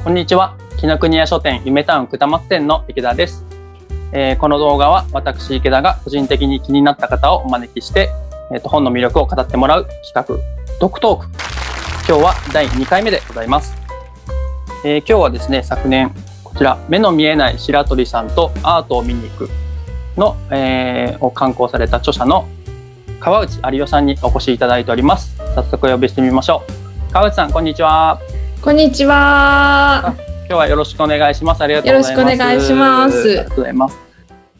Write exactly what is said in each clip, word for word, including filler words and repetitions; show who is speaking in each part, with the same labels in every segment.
Speaker 1: こんにちは。紀ノ国屋書店夢タウン二松店の池田です、えー、この動画は私池田が個人的に気になった方をお招きして、えー、と本の魅力を語ってもらう企画読トーク。今日はだいにかいめでございます、えー、今日はですね、昨年こちら目の見えない白鳥さんとアートを見に行くの、えー、を刊行された著者の川内有代さんにお越しいただいております。早速お呼びしてみましょう。川内さん、こんにちは。
Speaker 2: こんにちは。
Speaker 1: 今日はよろしくお願いします。ありがとうございます。
Speaker 2: よろしくお願いします。
Speaker 1: ありがとうございます。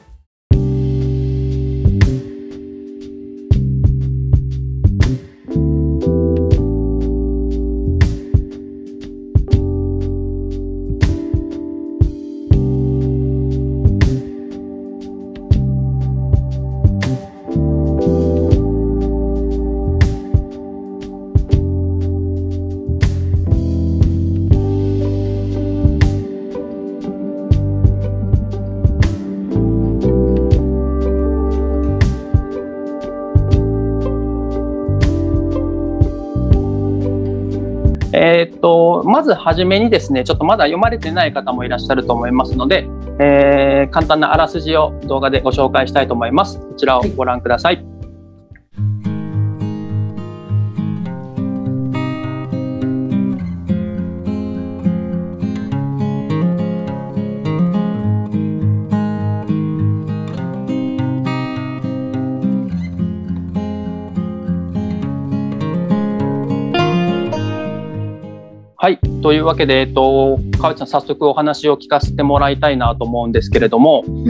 Speaker 1: えー、っとまずはじめにですね、ちょっとまだ読まれてない方もいらっしゃると思いますので、えー、簡単なあらすじを動画でご紹介したいと思います。こちらをご覧ください。はい、というわけで、えっと、川内さん、早速お話を聞かせてもらいたいなと思うんですけれども、うん、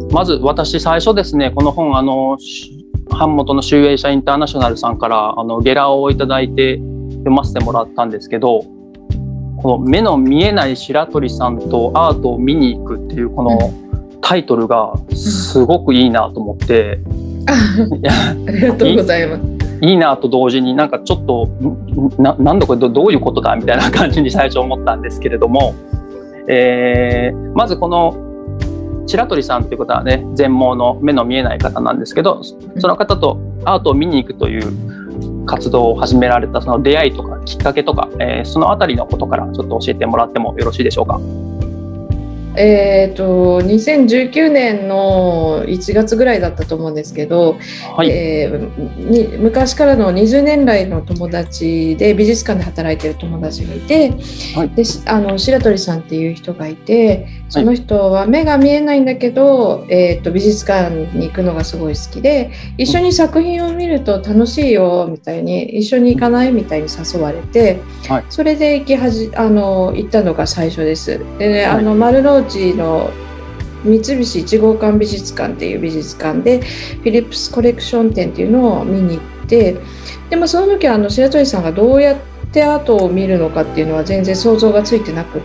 Speaker 1: まず私最初ですね、この本、あの版元の集英社インターナショナルさんからあのゲラをいただいて読ませてもらったんですけど、この目の見えない白鳥さんとアートを見に行くっていうこのタイトルがすごくいいなと思って、うん、
Speaker 2: ありがとうございます。
Speaker 1: いいなと同時に、なんかちょっと な, なんだこれ ど, どういうことだみたいな感じに最初思ったんですけれども、えー、まずこの白鳥さんということはね、全盲の目の見えない方なんですけど、その方とアートを見に行くという活動を始められたその出会いとかきっかけとか、えー、そのあたりのことからちょっと教えてもらってもよろしいでしょうか。
Speaker 2: えーと、にせんじゅうきゅうねんのいちがつぐらいだったと思うんですけど、はい、えー、に昔からのにじゅうねん来の友達で美術館で働いている友達がいて、はい、であの白鳥さんっていう人がいて、その人は目が見えないんだけど、えーと、美術館に行くのがすごい好きで、一緒に作品を見ると楽しいよみたいに、一緒に行かないみたいに誘われて、はい、それで行きはじあの行ったのが最初です。で、ね、あの丸の内の三菱いち号館美術館っていう美術館でフィリップスコレクション展っていうのを見に行って、でもその時はあの白鳥さんがどうやってアートを見るのかっていうのは全然想像がついてなくって、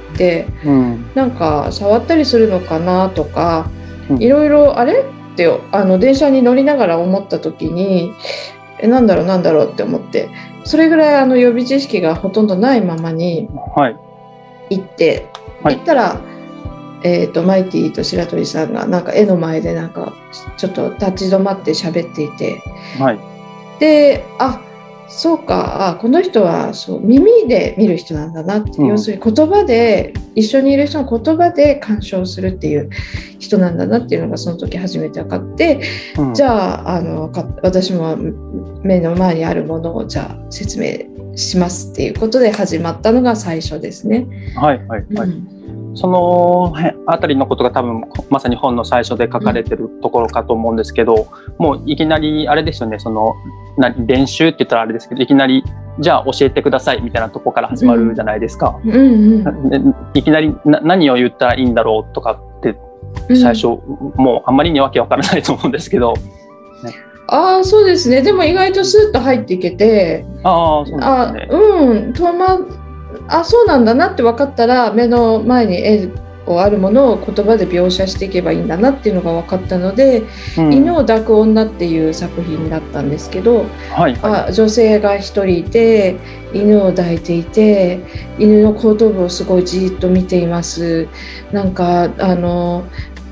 Speaker 2: うん、なんか触ったりするのかなとか、うん、いろいろあれってあの電車に乗りながら思った時に、えなんだろうなんだろうって思って、それぐらいあの予備知識がほとんどないままに行って、はい、行ったら、えーと、マイティと白鳥さんがなんか絵の前でなんかちょっと立ち止まって喋っていて、はい、で、あ、そうか、あ、この人はそう耳で見る人なんだなって、うん、要するに言葉で、一緒にいる人の言葉で鑑賞するっていう人なんだなっていうのがその時初めて分かって、うん、じゃあ、あの私も目の前にあるものをじゃあ説明しますっていうことで始まったのが最初ですね。はいはいはい、うん、
Speaker 1: そのあたりのことが多分まさに本の最初で書かれてるところかと思うんですけど、うん、もういきなりあれですよね、そのな練習って言ったらあれですけど、いきなりじゃあ教えてくださいみたいなところから始まるじゃないですか、うんうんうん、いきなりな何を言ったらいいんだろうとかって最初、うん、もうあんまりにわけわからないと思うんですけど、ね、
Speaker 2: ああ、そうですね。でも意外とスッと入っていけて、
Speaker 1: ああ、そうなんですね。
Speaker 2: あ、うん、とまあ、そうなんだなって分かったら、目の前に絵をあるものを言葉で描写していけばいいんだなっていうのが分かったので、うん、犬を抱く女っていう作品だったんですけど、はいはい、あ、女性が一人いて犬を抱いていて、犬の後頭部をすごいじーっと見ています。なんかあの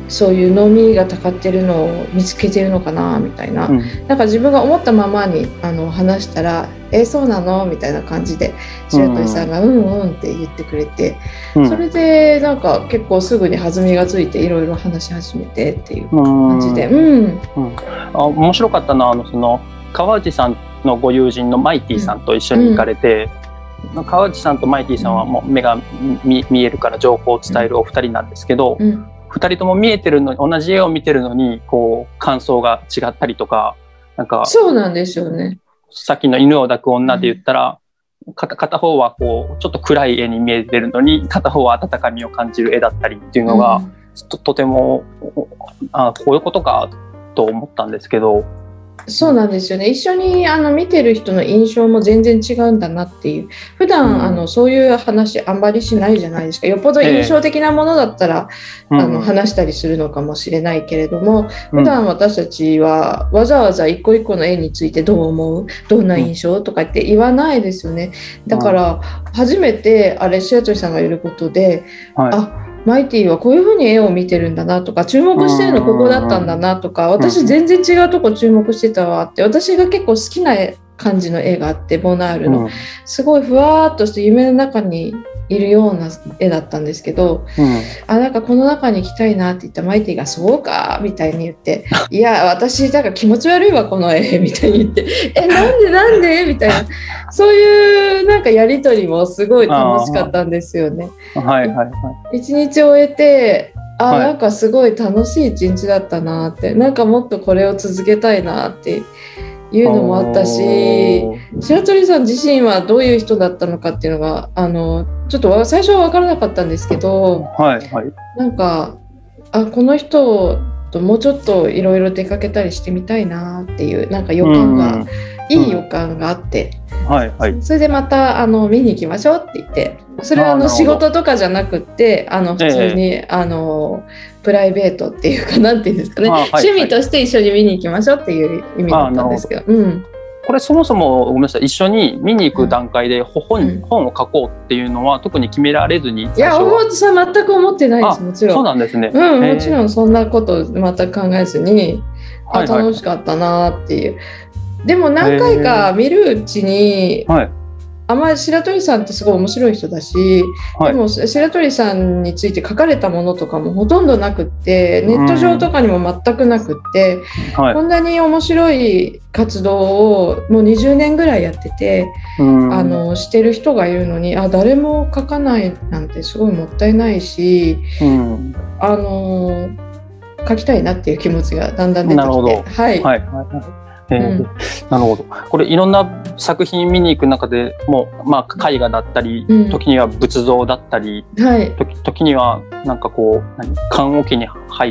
Speaker 2: そういう濃味がたかってるのを見つけてるのかなみたいな、うん、なんか自分が思ったままにあの話したら「えー、そうなの?」みたいな感じで白鳥さんが「うんうん」って言ってくれて、うん、それでなんか結構すぐに弾みがついていろいろ話し始めてっていう感じで、うんうん、
Speaker 1: あ、面白かったのはあのその川内さんのご友人のマイティさんと一緒に行かれて、うんうん、川内さんとマイティさんはもう目が 見, 見えるから情報を伝えるお二人なんですけど、うんふたりとも見えてるのに同じ絵を見てるのにこう感想が違ったりとか、なんか
Speaker 2: そうなんですよね。
Speaker 1: さっきの犬を抱く女で言ったら、うん、片方はこうちょっと暗い絵に見えてるのに片方は温かみを感じる絵だったりっていうのが、うん、と, とてもあこういうことかと思ったんですけど。
Speaker 2: そうなんですよね。一緒にあの見てる人の印象も全然違うんだなっていう。普段、うん、あのそういう話あんまりしないじゃないですか。よっぽど印象的なものだったら、えー、あの話したりするのかもしれないけれども、うん、普段私たちはわざわざ一個一個の絵についてどう思う、どんな印象とかって言わないですよね。だから初めてあれ白鳥さんがいることで、はい、あマイティはこういう風に絵を見てるんだなとか、注目してるのここだったんだなとか、私全然違うとこ注目してたわって、私が結構好きな感じの絵があって、ボナールのすごいふわーっとして夢の中にいるような絵だったんですけど、うん、あなんかこの中に行きたいなって言ったマイティがそうかみたいに言っていや私だから気持ち悪いわこの絵みたいに言ってえなんでなんでみたいなそういうなんかやり取りもすごい楽しかったんですよね。
Speaker 1: はいはいはい、
Speaker 2: 一日終えてあ、はい、なんかすごい楽しい一日だったなってなんかもっとこれを続けたいなっていうのもあったし、白鳥さん自身はどういう人だったのかっていうのがあのちょっと最初は分からなかったんですけど、
Speaker 1: はいはい、
Speaker 2: なんかあこの人ともうちょっといろいろ出かけたりしてみたいなっていうなんか予感が、うん、いい予感があって、うんはいはい、それでまたあの見に行きましょうって言ってそれはあの仕事とかじゃなくってあの普通に、えー、あのプライベートっていうかなんていうんですかね、はいはい、趣味として一緒に見に行きましょうっていう意味だったんですけど、うん、
Speaker 1: これそもそもごめんなさい一緒に見に行く段階で 本,、うん、本を書こうっていうのは特に決められずに
Speaker 2: いや思うさ全く思ってないですもちろん
Speaker 1: そうなんですね、
Speaker 2: うん、もちろんそんなこと全く考えずにあ楽しかったなっていう、はいはい、でも何回か見るうちに、はいあんまり白鳥さんってすごい面白い人だし、はい、でも白鳥さんについて書かれたものとかもほとんどなくってネット上とかにも全くなくって、はい、こんなに面白い活動をもうにじゅうねんぐらいやっててあのしてる人がいるのにあ誰も書かないなんてすごいもったいないしあの書きたいなっていう気持ちがだんだん出てきて。なるほど、はいはいはい
Speaker 1: えーうん、なるほど。これいろんな作品見に行く中でもう、まあ、絵画だったり、うん、時には仏像だったり、はい、時, 時にはなんかこう何棺桶に入って、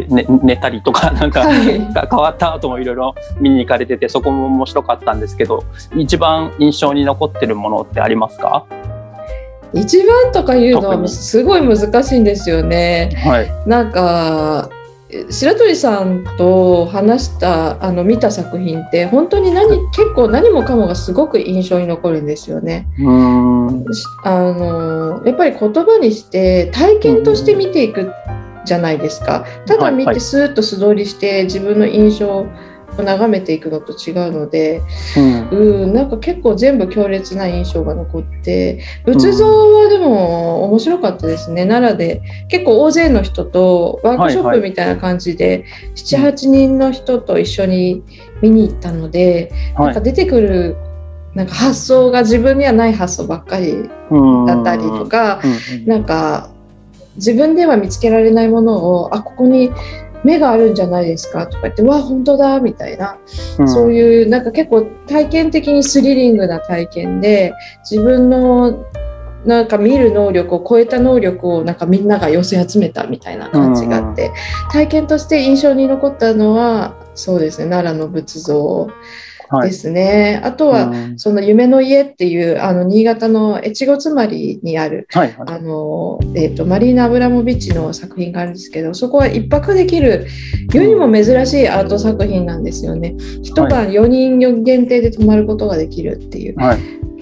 Speaker 1: ね、寝たりとかなんか、はい、変わった後もいろいろ見に行かれててそこも面白かったんですけど一番印象に残ってるものってありますか？
Speaker 2: 一番とかいうのはすごい難しいんですよね。はい、なんか白鳥さんと話したあの見た作品って本当に何結構何もかもがすごく印象に残るんですよね。うーんあのやっぱり言葉にして体験として見ていくじゃないですか。ただ見てスーッと素通りして自分の印象を眺めていくのと違うので、うん、うんなんか結構全部強烈な印象が残って仏像はでも面白かったですね。奈良で結構大勢の人とワークショップみたいな感じで、はいはい、ななはちにんの人と一緒に見に行ったので、うん、なんか出てくるなんか発想が自分にはない発想ばっかりだったりとか、うんうん、なんか自分では見つけられないものをあここに目があるんじゃないですかとか言ってわ本当だみたいな、うん、そういうなんか結構体験的にスリリングな体験で自分のなんか見る能力を超えた能力をなんかみんなが寄せ集めたみたいな感じがあって、うん、体験として印象に残ったのはそうですね奈良の仏像ですね、はい、あとは、うん、その夢の家っていうあの新潟の越後妻有にある、はいはい、あのえーと、マリーナ・アブラモビッチの作品があるんですけどそこは一泊できる世にも珍しいアート作品なんですよね。一晩よにん限定で泊まることができるっていう、はい、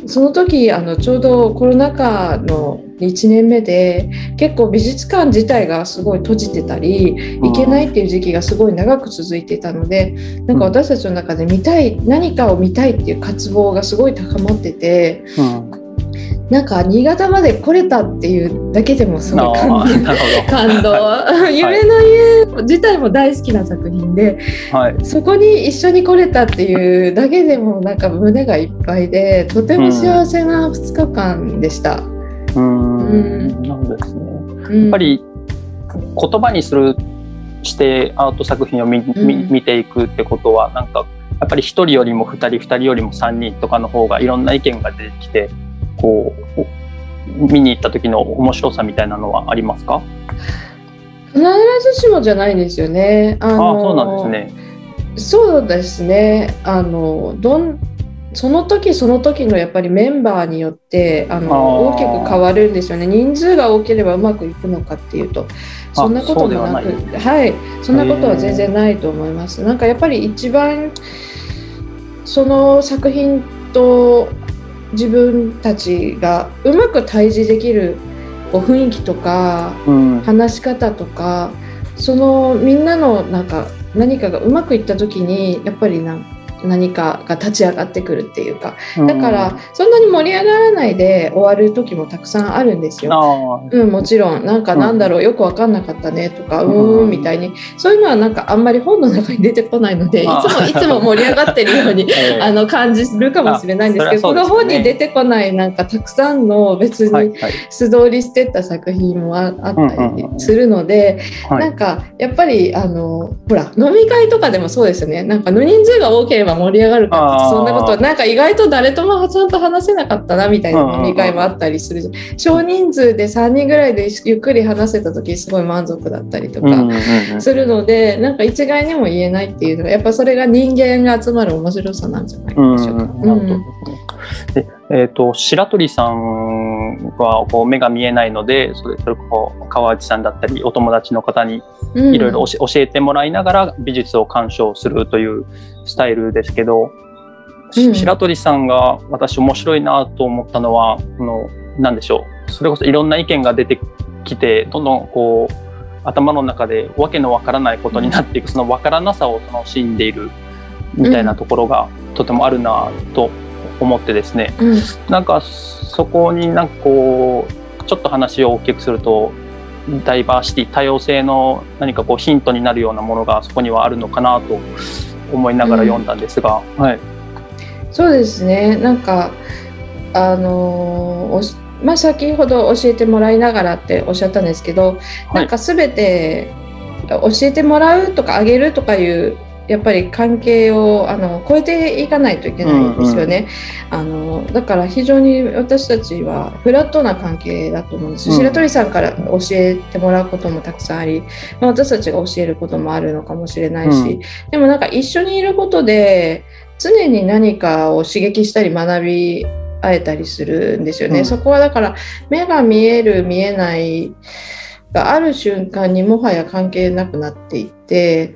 Speaker 2: その時あのちょうどコロナ禍のいちねんめで結構美術館自体がすごい閉じてたり行けないっていう時期がすごい長く続いていたので、なんか私たちの中で見たい、何かを見たいっていう渇望がすごい高まってて、うん、なんか新潟まで来れたっていうだけでもすごい感感動夢の家自体も大好きな作品で、はい、そこに一緒に来れたっていうだけでもなんか胸がいっぱいでとても幸せなふつかかんでした。
Speaker 1: うん、うんなんですね、うん、やっぱり言葉にするしてアート作品を 見,、うん、見ていくってことはなんかやっぱりひとりよりもふたりふたりよりもさんにんとかの方がいろんな意見が出てきてこう見に行った時の面白さみたいなのはありますか？
Speaker 2: 必ずしもじゃないですよね。
Speaker 1: あのあそうなんですね。
Speaker 2: そうですね。あのどんその時その時のやっぱりメンバーによってあの大きく変わるんですよね。人数が多ければうまくいくのかっていうとそんなこともなく、はい、そんなことは全然ないと思います。なんかやっぱり一番その作品と自分たちがうまく対峙できるこう雰囲気とか、うん、話し方とかそのみんなのなんか何かがうまくいった時にやっぱりなん何かが立ち上がってくるっていうか、だからそんなに盛り上がらないで終わる時もたくさんあるんですよ。うん、もちろんなんかなんだろう、よく分かんなかったねとか、うーんみたいにそういうのはなんかあんまり本の中に出てこないのでいつもいつも盛り上がってるようにあの感じるかもしれないんですけど、この本に出てこないなんかたくさんの別に素通りしてった作品も あ, あったりするので、なんかやっぱりあのほら飲み会とかでもそうですよね。なんかの人数が多ければ盛り上がるかってそんなことなんか意外と誰ともちゃんと話せなかったなみたいな飲み会もあったりする。少人数でさんにんぐらいでゆっくり話せた時すごい満足だったりとかするので、なんか一概にも言えないっていうのはやっぱそれが人間が集まる面白さなんじゃないでしょうか。
Speaker 1: でえー、と白鳥さんはこう目が見えないのでそれそれこそ川内さんだったりお友達の方にいろいろ教えてもらいながら美術を鑑賞するというスタイルですけど、うん、白鳥さんが私面白いなと思ったのはこの何でしょう、それこそいろんな意見が出てきてどんどんこう頭の中でわけのわからないことになっていく、そのわからなさを楽しんでいるみたいなところがとてもあるなと思ってですね、うん、なんかそこになんかこうちょっと話を大きくするとダイバーシティ多様性の何かこうヒントになるようなものがそこにはあるのかなと思いながら読んだんですが、うんはい、
Speaker 2: そうですね。なんかあのーまあ、先ほど教えてもらいながらっておっしゃったんですけど、はい、なんか全て教えてもらうとかあげるとかいうやっぱり関係をあの超えていかないといけないんですよね、うんうん、あのだから非常に私たちはフラットな関係だと思うんです、うん、白鳥さんから教えてもらうこともたくさんあり、まあ、私たちが教えることもあるのかもしれないし、うん、でもなんか一緒にいることで常に何かを刺激したり学び会えたりするんですよね、うん、そこはだから目が見える見えないがある瞬間にもはや関係なくなっていって、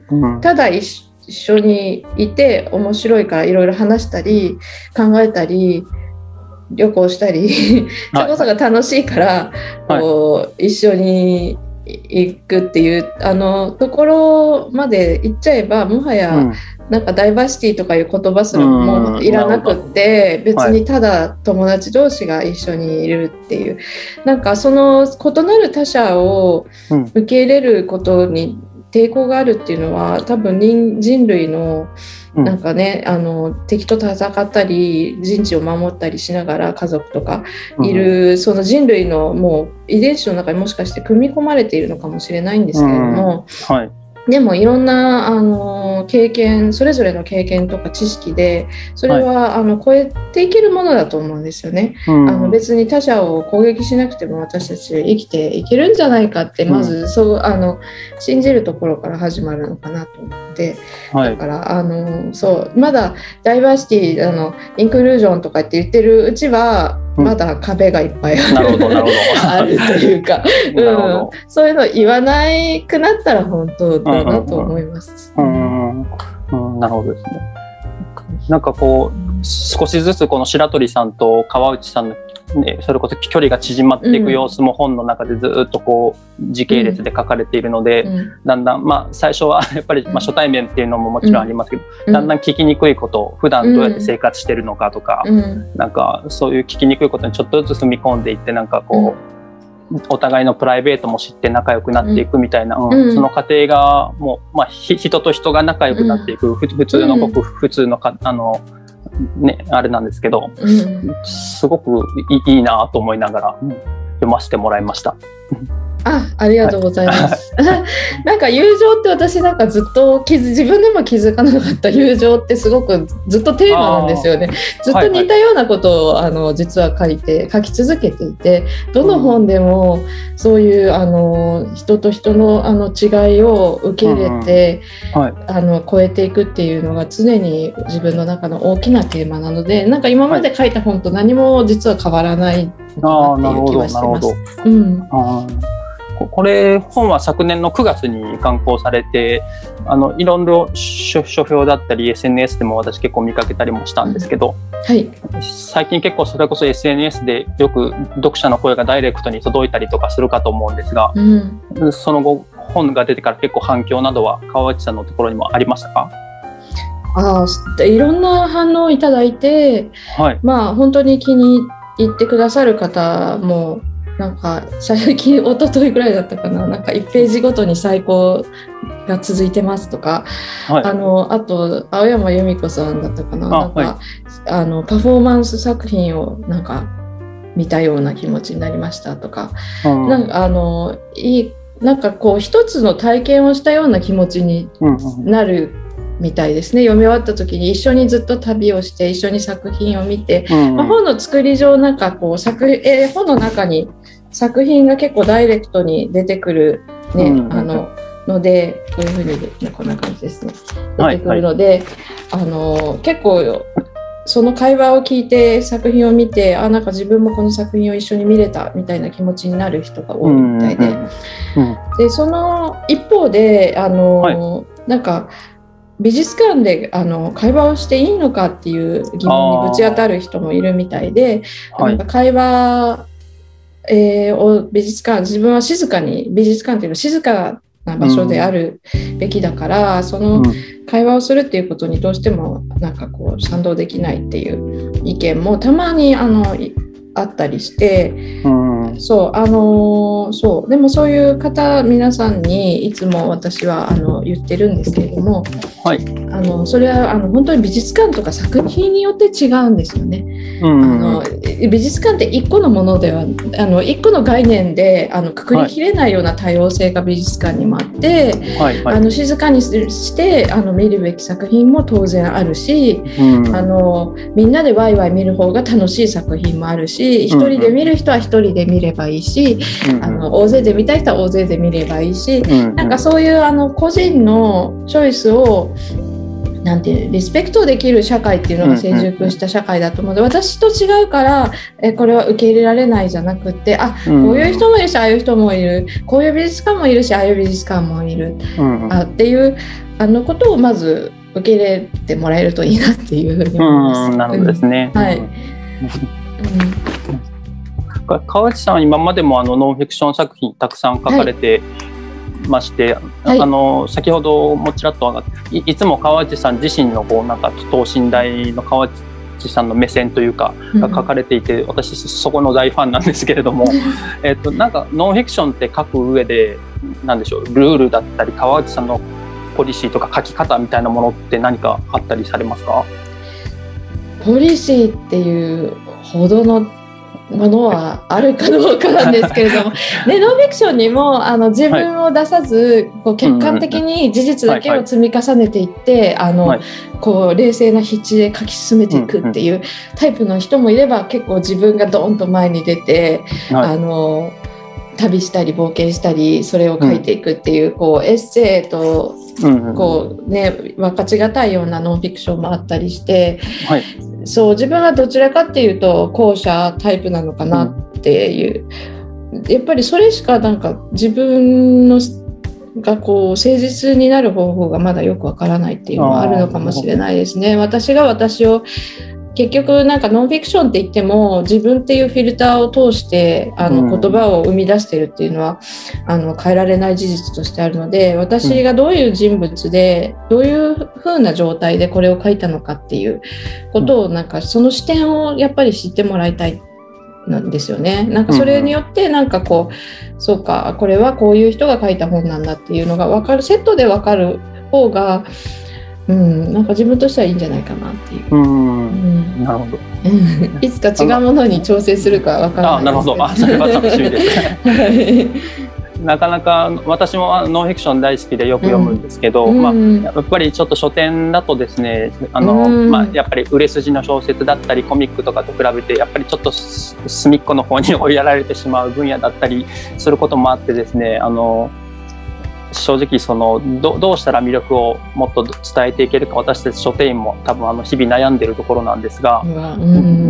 Speaker 2: うん、ただ一緒にいて面白いからいろいろ話したり考えたり旅行したりそういうことが楽しいから、はい、こう一緒に行くっていうあのところまで行っちゃえばもはや、うんなんかダイバーシティとかいう言葉すらもういらなくって別にただ友達同士が一緒にいるっていう、はい、なんかその異なる他者を受け入れることに抵抗があるっていうのは多分人, 人類のなんかね、うん、あの敵と戦ったり人知を守ったりしながら家族とかいる、うん、その人類のもう遺伝子の中にもしかして組み込まれているのかもしれないんですけれども、うんはいでもいろんなあの経験それぞれの経験とか知識でそれは、はい、あの超えていけるものだと思うんですよね、うん、あの別に他者を攻撃しなくても私たち生きていけるんじゃないかってまず、うん、そうあの信じるところから始まるのかなと思って、はい、だからあのそうまだダイバーシティあのインクルージョンとかって言ってるうちはまだ壁がいっぱいある、うん、あるというか、うん、そういうの言わなくなったら本当だなと思います。
Speaker 1: うんうんうんうん、なるほどですね。なんかこう少しずつこの白鳥さんと川内さんの、ね、それこそ距離が縮まっていく様子も本の中でずっとこう時系列で書かれているので、うん、だんだん、まあ、最初はやっぱりまあ初対面っていうのももちろんありますけど、うん、だんだん聞きにくいことを普段どうやって生活してるのかとか、うん、なんかそういう聞きにくいことにちょっとずつ踏み込んでいってなんかこう、うん、お互いのプライベートも知って仲良くなっていくみたいな、うんうん、その過程がもう、まあ、人と人が仲良くなっていく、うん、普通のごく普通のかあのね、あれなんですけど、うん、すごくいい、いいなと思いながら読ませてもらいました。
Speaker 2: あ、ありがとうございます。はい、なんか友情って私なんかずっと気づ自分でも気づかなかった友情ってすごくずっとテーマなんですよね。ずっと似たようなことを、はいはい、あの実は書いて書き続けていて、どの本でもそういうあの人と人のあの違いを受け入れて、うんはい、あの超えていくっていうのが常に自分の中の大きなテーマなので、なんか今まで書いた本と何も実は変わらないのかなっていう気はしてます。うん。あ
Speaker 1: これ本は昨年のくがつに刊行されて、あのいろいろ書評だったり エスエヌエス でも私結構見かけたりもしたんですけど、はい、最近結構それこそ エスエヌエス でよく読者の声がダイレクトに届いたりとかするかと思うんですが、うん、その後本が出てから結構反響などは川内さんのところにもありましたか？
Speaker 2: ああ、いろんな反応をいただいて、はい、まあ本当に気に入ってくださる方もなんか最近一昨日ぐらいだったかな、なんかいちページごとに最高が続いてますとか、はい、あのあと青山由美子さんだったかな、なんか、はい、あのパフォーマンス作品をなんか見たような気持ちになりましたとか、うん、なんかあのいいなんかこう一つの体験をしたような気持ちになるみたいですね。読み終わった時に一緒にずっと旅をして一緒に作品を見て、うんまあ、本の作り上なんかこう作、えー、本の中に作品が結構ダイレクトに出てくる、ねうん、あののでこういうふうにこんな感じですね出てくるので、はいはい、あの結構その会話を聞いて作品を見てあなんか自分もこの作品を一緒に見れたみたいな気持ちになる人が多いみたいで、うんうんうん、でその一方であの、はい、なんか美術館であの会話をしていいのかっていう疑問にぶち当たる人もいるみたいで、なんか会話、えー、を美術館自分は静かに美術館っていうのは静かな場所であるべきだから、うん、その会話をするっていうことにどうしてもなんかこう賛同できないっていう意見もたまにあのあったりして、うん、そうあのそうでもそういう方皆さんにいつも私はあの言ってるんですけれども、はい、あのそれはあの本当に美術館とか作品によって違うんですよね。うん、あの美術館って一個のものではあの一個の概念であのくくりきれないような多様性が美術館にもあって、はいはい、あの静かにしてあの見るべき作品も当然あるし、うん、あのみんなでワイワイ見る方が楽しい作品もあるし、一人で見る人は一人で見ればいいし、うんうん、あの大勢で見たい人は大勢で見ればいいし、うんうん、なんかそういうあの個人のチョイスをなんていうリスペクトできる社会っていうのが成熟した社会だと思うので、私と違うからえこれは受け入れられないじゃなくて、あこういう人もいるしああいう人もいる、こういう美術館もいるしああいう美術館もいる、うんうん、あっていうあのことをまず受け入れてもらえるといいなっていうふうに思います。
Speaker 1: うん、なるほどですね。
Speaker 2: はい。
Speaker 1: うん川内さんは今までもあのノンフィクション作品たくさん書かれてまして、はい、あの先ほどもちらっと上がって い, いつも川内さん自身のこうなんか等身大の川内さんの目線というかが書かれていて、うん、私そこの大ファンなんですけれどもえっとなんかノンフィクションって書く上でなんでしょうルールだったり川内さんのポリシーとか書き方みたいなものって何かあったりされますか？
Speaker 2: ポリシーっていうほどのものはあるかどうかなんですけれども、ね、ノンフィクションにもあの自分を出さず、はい、こう客観的に事実だけを積み重ねていって、あの、はい、こう冷静な筆致で書き進めていくっていうタイプの人もいれば、結構自分がドーンと前に出て、はい、あの旅したり冒険したりそれを書いていくっていう、うん、こうエッセイとこう、ね、分かちがたいようなノンフィクションもあったりして、はい、そう自分はどちらかっていうと後者タイプなのかなっていう、うん、やっぱりそれしかなんか自分のがこう誠実になる方法がまだよくわからないっていうのはあるのかもしれないですね。私が私を結局なんかノンフィクションって言っても自分っていうフィルターを通してあの言葉を生み出してるっていうのは、うん、あの変えられない事実としてあるので、私がどういう人物でどういう風な状態でこれを書いたのかっていうことをなんかその視点をやっぱり知ってもらいたいなんですよね。なんかそれによってなんかこう、そうかこれはこういう人が書いた本なんだっていうのが分かる、セットで分かる方がうん、なんか自分としてはいいんじゃないかなっていう。うん、
Speaker 1: うん、なるほど。
Speaker 2: いつか違うものに調整するかわからないですけど。あ、なるほど。
Speaker 1: あ、それは楽しみです。はい、なかなか私もノンフィクション大好きでよく読むんですけど、うん、まあ、やっぱりちょっと書店だとですね、あの、うん、まあ、やっぱり売れ筋の小説だったりコミックとかと比べてやっぱりちょっと隅っこの方に追いやられてしまう分野だったりすることもあってですね、あの正直その ど, どうしたら魅力をもっと伝えていけるか、私たち書店員も多分あの日々悩んでいるところなんですが、うん、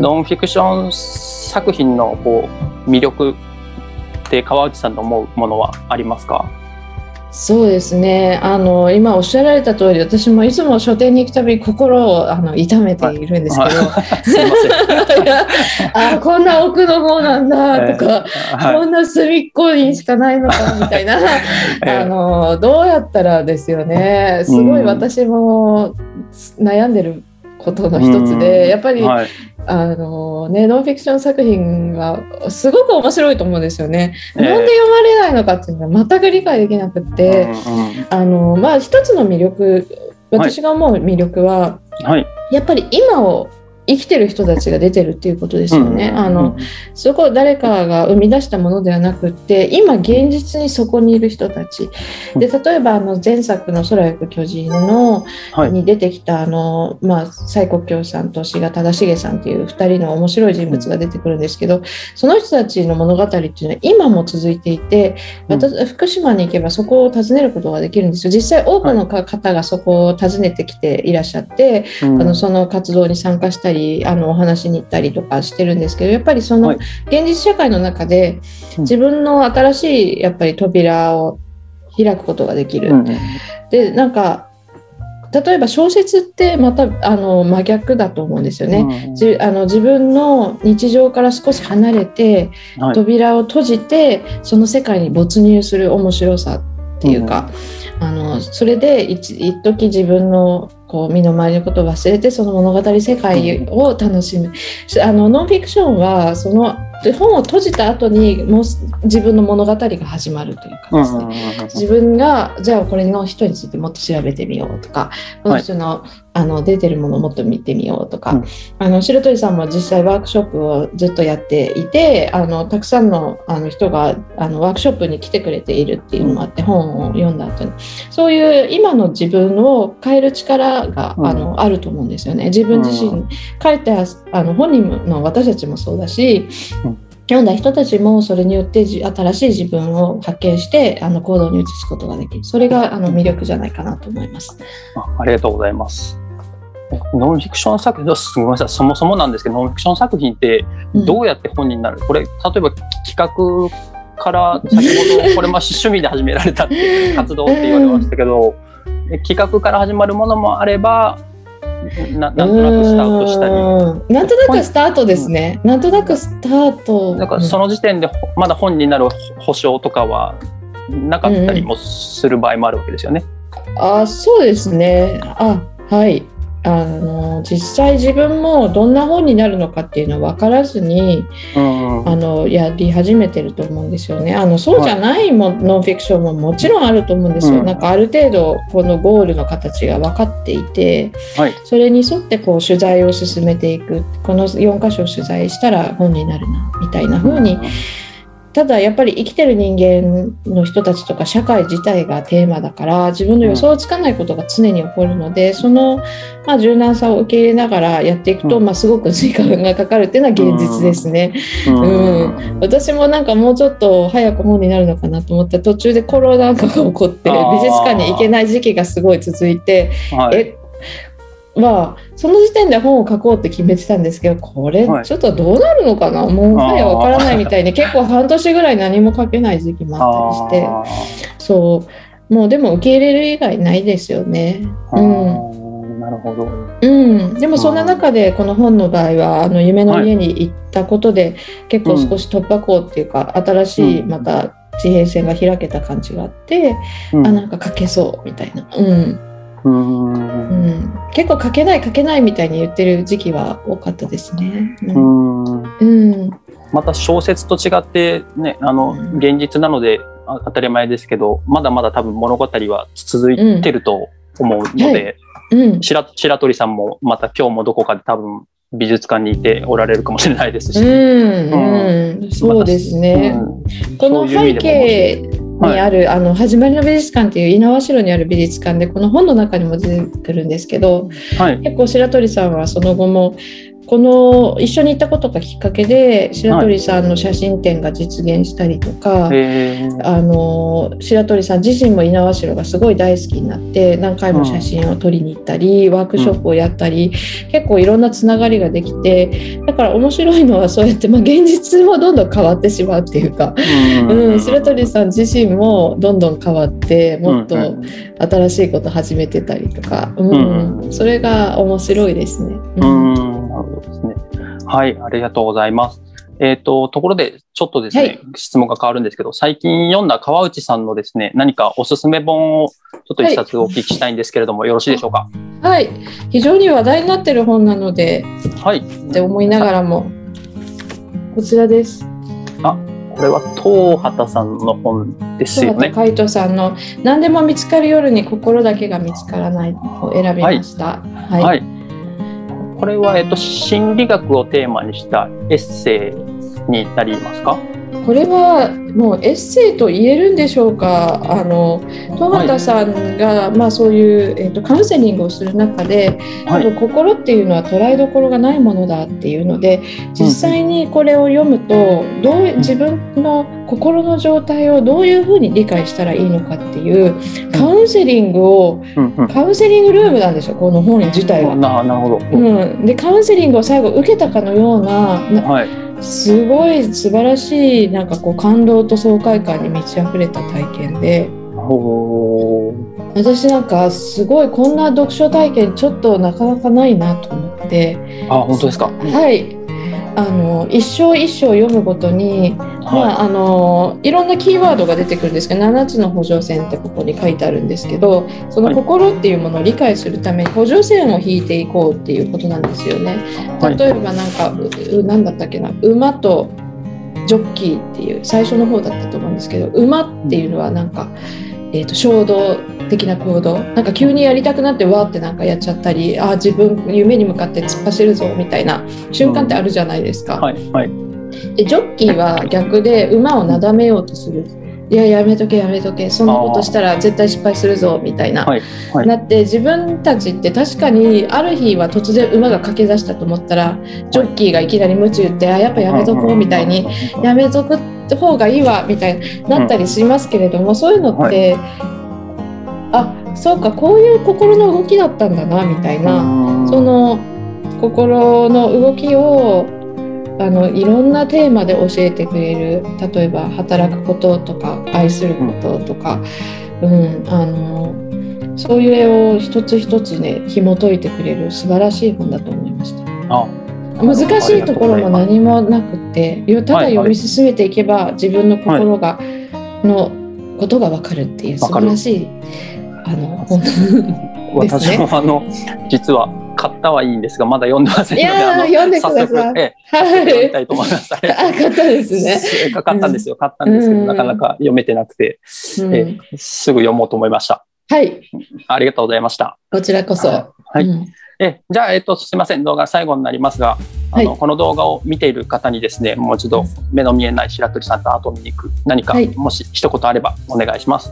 Speaker 1: ノンフィクション作品のこう魅力って川内さんの思うものはありますか？
Speaker 2: そうですね、あの今おっしゃられた通り、私もいつも書店に行くたびに心をあの痛めているんですけど、はい、すいませんいやあこんな奥の方なんだとか、えーはい、こんな隅っこにしかないのかみたいな、えー、あのどうやったらですよね、すごい私も悩んでることの一つで、やっぱり、はい、あのね、ノンフィクション作品はすごく面白いと思うんですよね。えー、なんで読まれないのかっていうのは全く理解できなくって、うんうん、あのまあ一つの魅力、私が思う魅力は、はい、やっぱり今を生きてる人たちが出てるっていうことですよね。うんうんうん、あのそこを誰かが生み出したものではなくって、今現実にそこにいる人たちで、例えばあの前作の空行く巨人の、はい、に出てきたあの、まあ、蔡國強さんと志賀忠重さんっていうふたりの面白い人物が出てくるんですけど、その人たちの物語っていうのは今も続いていて、私福島に行けばそこを訪ねることができるんですよ。実際多くの方がそこを訪ねてきていらっしゃって、はい、あのその活動に参加したりあのお話に行ったりとかしてるんですけど、やっぱりその現実社会の中で自分の新しいやっぱり扉を開くことができる。うん、でなんか例えば小説ってまたあの真逆だと思うんですよね。うん、じあの自分の日常から少し離れて、はい、扉を閉じてその世界に没入する面白さっていうか、うん、あのそれで一時自分のこう身の回りのことを忘れてその物語世界を楽しむ。あのノンフィクションはその本を閉じた後にもう自分の物語が始まるというかですね、自分がじゃあこれの人についてもっと調べてみようとか、この人の、はい、あの出てるものをもっと見てみようとか、うん、あの白鳥さんも実際ワークショップをずっとやっていて、あのたくさん の, あの人があのワークショップに来てくれているっていうのもあって、うん、本を読んだ後にそういう今の自分を変える力が、うん、あ, のあると思うんですよね。自分自身、うん、書いたあの本人の私たちもそうだし、うん、読んだ人たちもそれによって新しい自分を発見してあの行動に移すことができる。それがあの魅力じゃないかなと思います。
Speaker 1: あ, ありがとうございます。ノンフィクション作品、すみません、そもそもなんですけど、ノンフィクション作品ってどうやって本になる、うん、これ例えば企画から先ほどこれま趣味で始められたっていう活動って言われましたけど、うん、企画から始まるものもあれば な, なんとなくスタートしたり、
Speaker 2: なんとなくスタートですね、うん、なんとなくスタート、
Speaker 1: なんかその時点でまだ本になる保証とかはなかったりもする場合もあるわけですよね。
Speaker 2: うん、あ、そうですね。あ、はい。あの実際自分もどんな本になるのかっていうのは分からずに、うん、あのやり始めてると思うんですよね。あのそうじゃないも、はい、ノンフィクションももちろんあると思うんですよ。うん、なんかある程度このゴールの形が分かっていて、はい、それに沿ってこう取材を進めていく、このよんかしょ取材したら本になるなみたいな風に、うん、ただやっぱり生きてる人間の人たちとか社会自体がテーマだから、自分の予想つかないことが常に起こるので、うん、その、まあ、柔軟さを受け入れながらやっていくと、うん、まあ、すごく時間がかかるっていうのは現実ですね。うんうん、私もなんかもうちょっと早く本になるのかなと思って途中でコロナ禍が起こって美術館に行けない時期がすごい続いて、はい、えまあ、その時点で本を書こうって決めてたんですけど、これちょっとどうなるのかな、はい、もうはやわからないみたいに結構半年ぐらい何も書けない時期もあったりして、そうもうでも受け入れる以外ないですよね。うん、
Speaker 1: ななるほど。
Speaker 2: うん、でもそんな中でこの本の場合はあの夢の家に行ったことで、はい、結構少し突破口っていうか、うん、新しいまた地平線が開けた感じがあって、うん、あなんか書けそうみたいな、うんうんうん、結構書けない書けないみたいに言ってる時期は多かったですね。うんうん、
Speaker 1: また小説と違ってね、あの現実なので当たり前ですけど、まだまだ多分物語は続いてると思うので、うんはいうん、白, 白鳥さんもまた今日もどこかで多分美術館にいておられるかもしれないですし、
Speaker 2: うんうん、そうですね、うん、この背景にある、はい、あの始まりの美術館っていう猪苗代にある美術館でこの本の中にも出てくるんですけど、はい、結構白鳥さんはその後もこの一緒に行ったことがきっかけで白鳥さんの写真展が実現したりとか、はい、あの白鳥さん自身も猪苗代がすごい大好きになって何回も写真を撮りに行ったり、うん、ワークショップをやったり、うん、結構いろんなつながりができて、だから面白いのはそうやって、まあ、現実もどんどん変わってしまうっていうか、うんうん、白鳥さん自身もどんどん変わってもっと新しいこと始めてたりとか、うんうん、それが面白いですね。うん
Speaker 1: うんですね、はい、ありがとうございます。えっと、ところで、ちょっとですね、はい、質問が変わるんですけど、最近読んだ川内さんのですね、何かおすすめ本をちょっと一冊お聞きしたいんですけれども、はい、よろしいでしょうか。
Speaker 2: はい、非常に話題になっている本なので、はい、って思いながらも、こちらです。
Speaker 1: あ、これは東畑さんの本ですよね。
Speaker 2: 東畑海人さんの何でも見つかる夜に心だけが見つからないを選びました。はい。はいはい、
Speaker 1: これは、えっと、心理学をテーマにしたエッセイになりますか？
Speaker 2: これはもうエッセイと言えるんでしょうか。あの東畑さんが、はいまあ、そういう、えーと、カウンセリングをする中で、はい、心っていうのは捉えどころがないものだっていうので、実際にこれを読むとどう自分の心の状態をどういうふうに理解したらいいのかっていうカウンセリングを、うんうん、カウンセリングルームなんですよ、この本自体が。
Speaker 1: ななるほど、
Speaker 2: うん、でカウンセリングを最後受けたかのような、はいすごい素晴らしいなんかこう感動と爽快感に満ち溢れた体験で、私なんかすごいこんな読書体験ちょっとなかなかないなと思って。
Speaker 1: あ、本当ですか。
Speaker 2: はい、あの一章一章読むごとに、はいまあ、あのいろんなキーワードが出てくるんですけど、ななつの補助線ってここに書いてあるんですけど、その心っていうものを理解するために補助線を引いていこうっていうことなんですよね。例えばなんか、はい、なんだったっけな、馬とジョッキーっていう最初の方だったと思うんですけど、馬っていうのはなんか、えーと、衝動的な行動、なんか急にやりたくなってわーってなんかやっちゃったり、あ自分夢に向かって突っ走るぞみたいな瞬間ってあるじゃないですか。うんはいはい、でジョッキーは逆で馬をなだめようとする。いややめとけやめとけ、そんなことしたら絶対失敗するぞみたいな、はいはい、なって自分たちって確かにある日は突然馬が駆け出したと思ったらジョッキーがいきなり鞭打って、あやっぱやめとこうみたいに、やめとく方がいいわみたいになったりしますけれども、そういうのって、はい、あそうかこういう心の動きだったんだなみたいな、その心の動きをあのいろんなテーマで教えてくれる。例えば働くこととか愛することとか、うんうん、あのそういう絵を一つ一つね紐解いてくれる素晴らしい本だと思いました。あ難しいところも何もなくて、ただ読み進めていけば自分の心が、はい、のことが分かるっていう素晴らしいあの本ですね。
Speaker 1: 私もあの実は買ったはいいんですがまだ読んでませんので、
Speaker 2: いや読んでください。
Speaker 1: 早速、ええ、読みたいと思います。あ
Speaker 2: 買ったですね。
Speaker 1: 買ったんですよ。買ったんですけど、うん、なかなか読めてなくて、うんええ、すぐ読もうと思いました。
Speaker 2: はい。
Speaker 1: ありがとうございました。
Speaker 2: こちらこそ。
Speaker 1: はい。うんえじゃあ、えっと、すいません、動画最後になりますが、あの、はい、この動画を見ている方にですね、もう一度目の見えない白鳥さんとアートを見に行く、何か、はい、もし一言あればお願いします。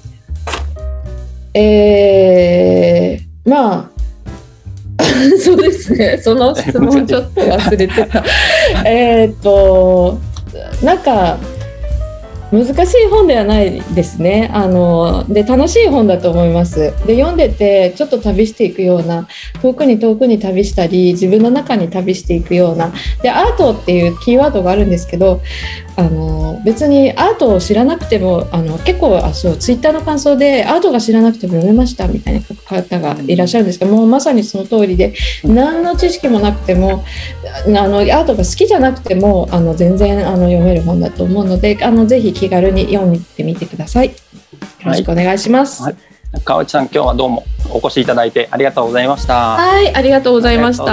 Speaker 2: えー、まあそうですね、その質問ちょっと忘れてたえっとなんか難しい本ではないですね。あので楽しい本だと思います。で読んでてちょっと旅していくような、遠くに遠くに旅したり自分の中に旅していくような、でアートっていうキーワードがあるんですけど、あの別にアートを知らなくても、あの結構あそうツイッターの感想でアートが知らなくても読めましたみたいな方がいらっしゃるんですけど、もうまさにその通りで、何の知識もなくても、あのアートが好きじゃなくてもあの全然あの読める本だと思うので、あのぜひ気軽に読んでみてください。よろしくお願いします。
Speaker 1: はいはい、川内さん、今日はどうもお越しいただいてありがとうございました。
Speaker 2: はい、ありがとうございました。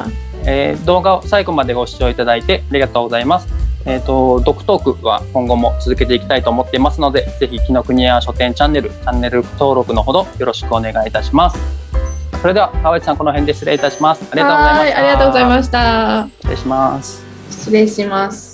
Speaker 1: えー、動画を最後までご視聴いただいてありがとうございます。えーと、ドクトークは今後も続けていきたいと思っていますので、ぜひ紀ノ国屋書店チャンネル、チャンネル登録のほどよろしくお願いいたします。それでは川内さん、この辺で失礼いたします。ありがとうございました。
Speaker 2: ありがとうございました。
Speaker 1: 失礼します。
Speaker 2: 失礼します。